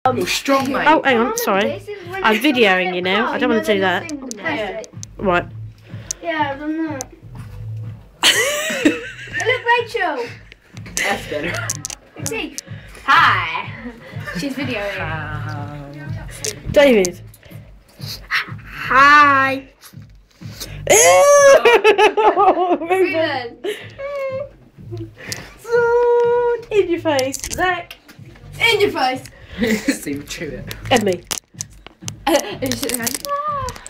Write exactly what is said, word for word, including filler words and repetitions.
Um, You're strong, mate. Oh, hang on, sorry. I'm videoing you now. I don't want to do that. Yeah. Right. Yeah, I've done that. Look, Rachel. That's better. See. Hi. She's videoing. David. Hi. Ruben. In your face, Zach. In your face. Seem to chew it. And me. Uh,